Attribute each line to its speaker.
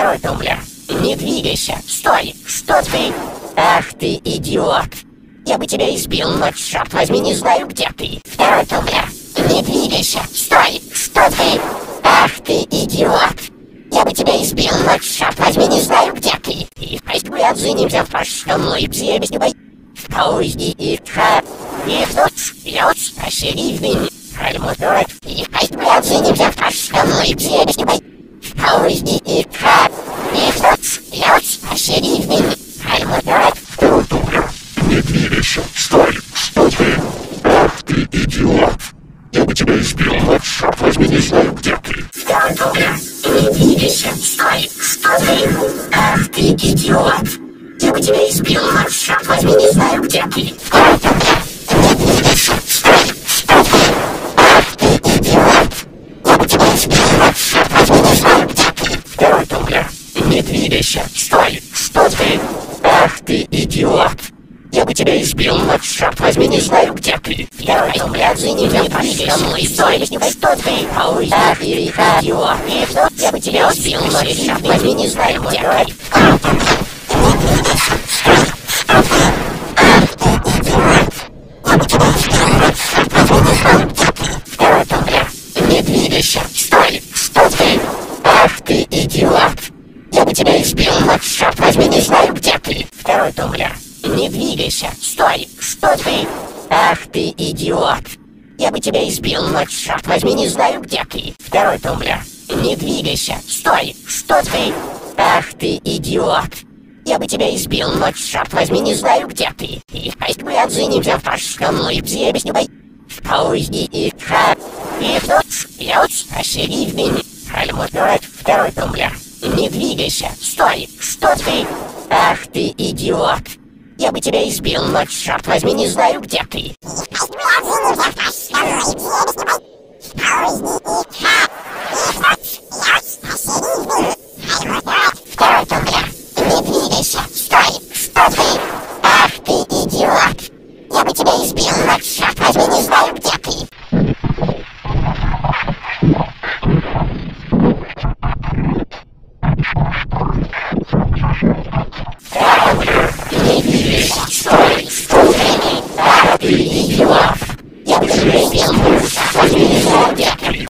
Speaker 1: Второй тумблер. Не двигайся. Стой. Что ты? Ах ты, идиот. Я бы тебя избил, но, черт возьми, не знаю, где ты. Второй тумблер. Не двигайся. Стой. Что ты? Ах ты, идиот. Я бы тебя избил, но, черт возьми, не знаю, где ты. И мы отзынимся в прошлом липзе, без тебя. В поезде и тра. И тут лед осенивный. Альмутурат. И мы отзынимся в прошлом липзе, без тебя. В поезде и тра. И тут лед осенивный. Альмутурат.
Speaker 2: Второй тумблер. Не двигайся. Стой. Что ты? Ах ты, идиот. Я бы тебя избил, но, черт возьми, не знаю, где ты.
Speaker 1: Второй тумблер. Не двигайся. Стой. Что ты? Ах ты, идиот. Я бы тебя избил, но, черт возьми, не знаю, где ты. Второй тумблер. Не двигайся. Стой. Что ты? Ах ты, идиот. Я бы тебя избил, но, черт возьми, не знаю, где ты. Второй тумблер. Не двигайся. Стой. Что ты? Ах ты, идиот. Я бы тебя избил, но, черт возьми, не знаю, где ты. Второй тумблер. Не двигайся. Стой. Что ты? Ах ты, идиот. Я бы тебя избил, но, черт возьми, не знаю, где ты. Второй тумблер. Не двигайся. Стой. Что ты? Ах ты, идиот. Я бы тебя избил, но, черт возьми, не знаю, где ты. Второй тумблер. Не двигайся. Стой. Что ты? Ах ты, идиот. Я бы тебя избил, но, черт возьми, не знаю, где ты. Второй тумблер. Не двигайся. Стой. Что ты? Ах ты, идиот. Я бы тебя избил, но, черт возьми, не знаю, где ты. И мы отзынимся в прошлом липзе, без тебя. В поезде и тра. И тут лед осенивный. Альмутурат. Второй тумблер. Не двигайся. Стой. Что ты? Ах ты, идиот. Я бы тебя избил, но, черт возьми, не знаю, где ты. Второй тумблер. Не двигайся. Стой. Что ты? Ах ты, идиот. Я бы тебя избил,